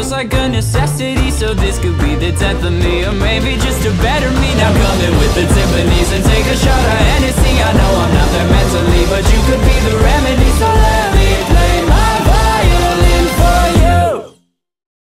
feels like a necessity. So this could be the death of me, or maybe just a better me. Now come in with the Tiffany's and take a shot of Hennessy.